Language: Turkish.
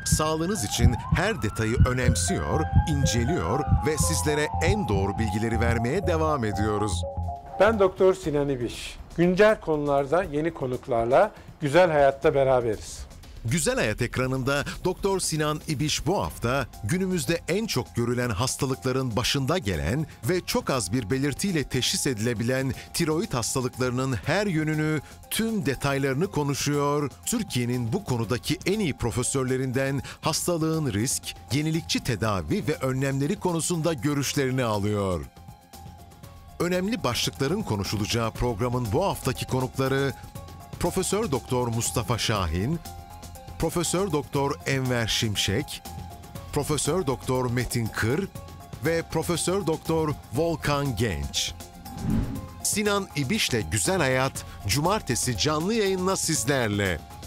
sağlığınız için her detayı önemsiyor, inceliyor ve sizlere en doğru bilgileri vermeye devam ediyoruz. Ben Doktor Sinan İbiş. Güncel konularda yeni konuklarla Güzel Hayat'ta beraberiz. Güzel Hayat ekranında Doktor Sinan İbiş bu hafta günümüzde en çok görülen hastalıkların başında gelen ve çok az bir belirtiyle teşhis edilebilen tiroid hastalıklarının her yönünü, tüm detaylarını konuşuyor. Türkiye'nin bu konudaki en iyi profesörlerinden hastalığın risk, yenilikçi tedavi ve önlemleri konusunda görüşlerini alıyor. Önemli başlıkların konuşulacağı programın bu haftaki konukları Profesör Doktor Mustafa Şahin, Profesör Doktor Enver Şimşek, Profesör Doktor Metin Kır ve Profesör Doktor Volkan Genç. Sinan İbiş'le Güzel Hayat, Cumartesi canlı yayınla sizlerle.